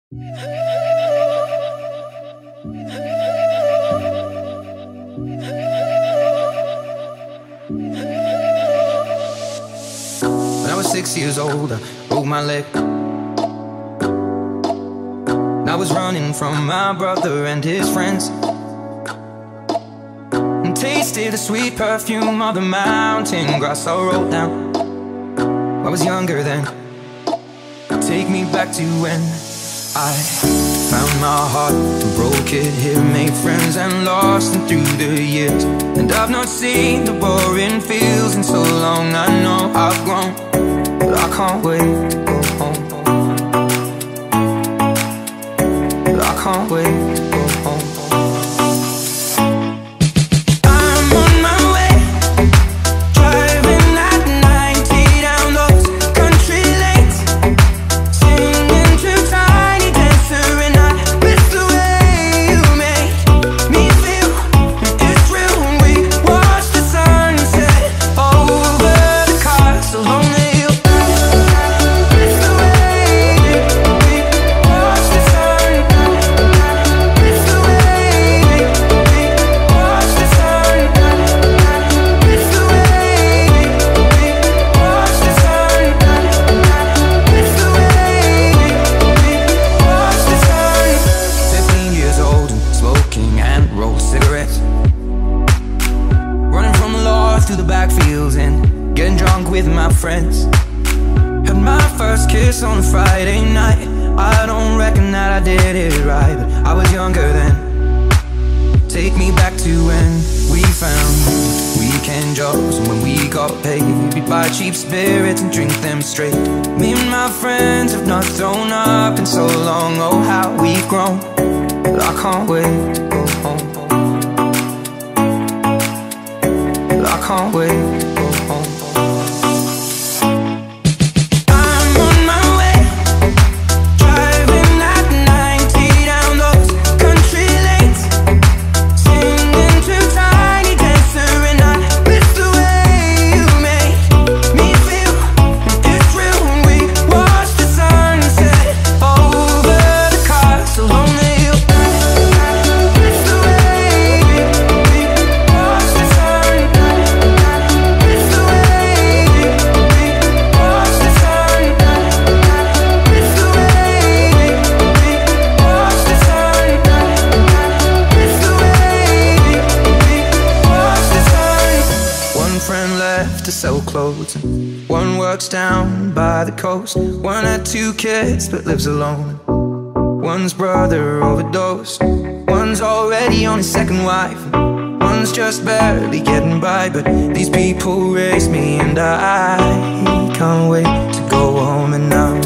When I was 6 years old, I broke my leg. I was running from my brother and his friends, and tasted the sweet perfume of the mountain grass I rolled down. I was younger then. Take me back to when I found my heart and broke it here, made friends and lost them through the years. And I've not seen the boring fields in so long. I know I've grown, but I can't wait to go home. But I can't wait to go home. I'm on my way, driving at 90 down those country lanes, singing to Tiny Dancer, and I miss the way you make me feel. It's real when we watch the sunset over the castle on the hill. Miss the way we watch the sunset. Miss the way we watch the sunset. Miss the way we watch the sunset. Miss the way we watch the sun. 15 years old and smoking and rolled cigarettes, running from the law through the backfields and getting drunk with my friends. Had my first kiss on a Friday night. I don't reckon that I did it right, but I was younger then. Take me back to when we found weekend jobs, and when we got paid, we'd buy cheap spirits and drink them straight. Me and my friends have not thrown up in so long. Oh, how we've grown, but I can't wait to go home. But I can't wait to go home. I'm on my way, driving at 90 down those country lanes, singing to Tiny Dancer, and I miss the way you make me feel. It's real when we watch the sunset over the castle on the hill. Miss the way we watch the sunset. Miss the way we watch the sunset. Miss the way we watch the sunset. Miss the way we watch the sun. One friend left to sell clothes, and one works down by the coast. One had 2 kids but lives alone. One's brother overdosed. One's already on his second wife. One's just barely getting by. But these people raised me, and I can't wait to go home. And now